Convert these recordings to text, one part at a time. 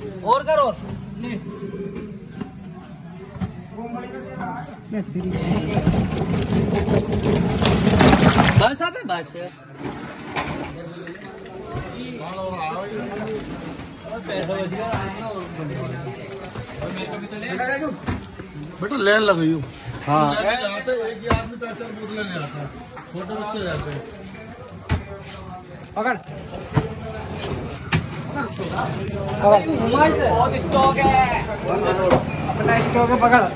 और कर और बस आप बस बेटा लेन लगी हूँ। हाँ जाते एक ही आदमी 4-4 बोतलें ले आता है, छोटे बच्चे जाते हैं। पकड़ बहुत स्टॉक है, अपना स्टॉक है, पकड़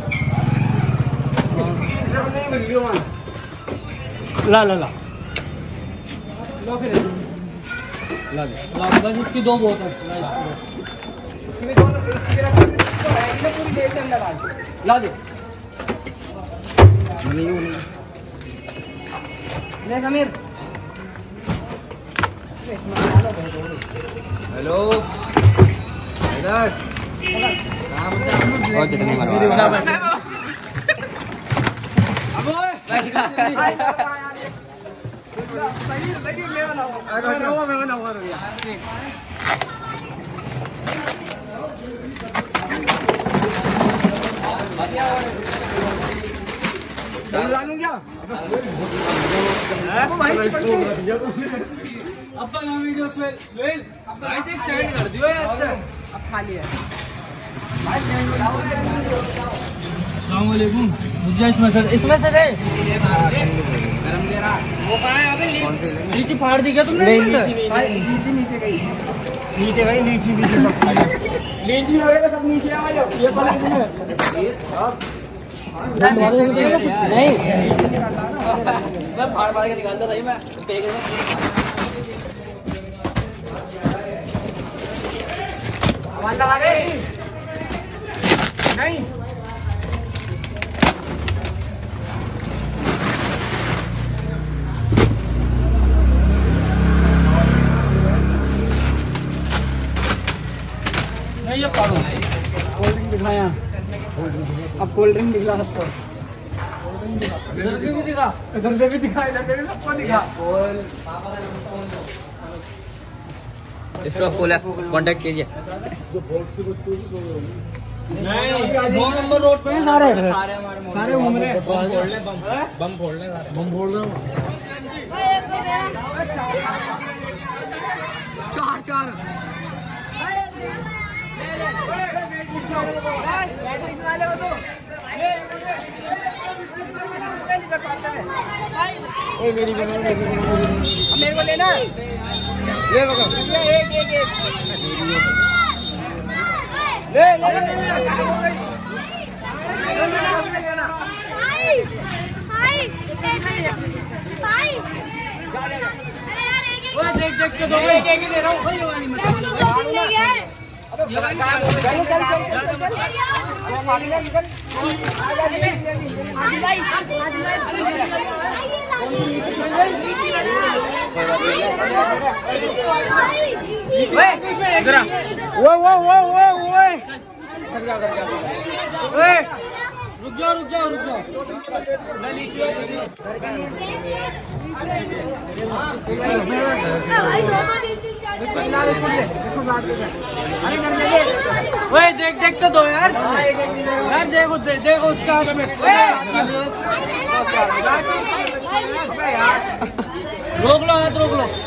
ला ला ला लो फिर ला दे ला बस इसकी 2 बोतल इसकी भी दोनों इसकी रख पूरी डेट के अंदर डाल ला दे ले समीर हेलो इधर और कितने मरवा अब ओए अब वीडियो स्वेल भाई से सेंड कर दियो यार, अब खाली है। अस्सलाम वालेकुम, इसमें से दे गरम दे रहा वो कहाँ है? अबे लीची फाड़ दी क्या तुमने? नीचे गई लीची सब लीची वगैरह सब नीचे आ जाओ। ये पता नहीं मैं फाड़ फाड़ के निकालता था मैं फेंक नहीं नहीं ये पाड़ो कोल्ड ड्रिंक दिखाया, अब कोल्ड ड्रिंक दिखा सबको, इधर से भी दिखा, इधर से भी दिखा, इधर से भी सबको दिखा। इसका फुल है, कांटेक्ट कीजिए। नहीं 2 नंबर रोड पे हैं सारे घूम रहे हैं। बम फोड़ ले बम फोड़ दो 4 मेरे को लेना ले बगा एक ले देख के दो एक ही दे रहा हूँ भाई, वाली मत रुक जाओ देख तो दो यार देखो उसका रोक लो हाथ रोक लो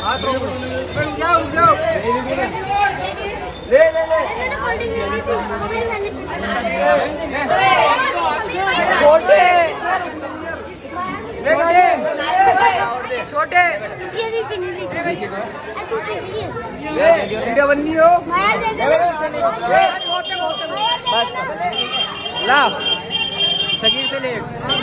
ले छोटे वीडियो बननी हो ला सकीर से ले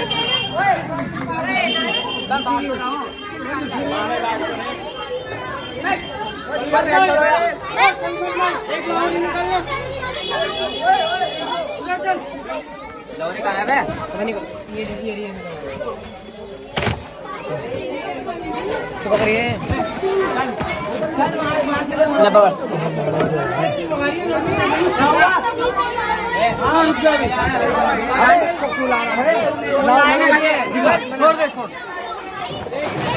लौरी कहाँ है? ये पकड़िए छोड़ दे छोड़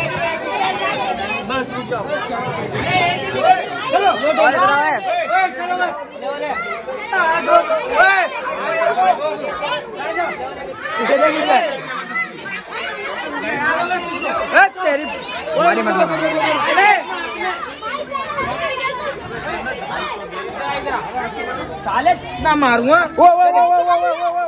बस रुक जाओ चलो तेरी हमारी मतलब साले ना मारूंगा। वो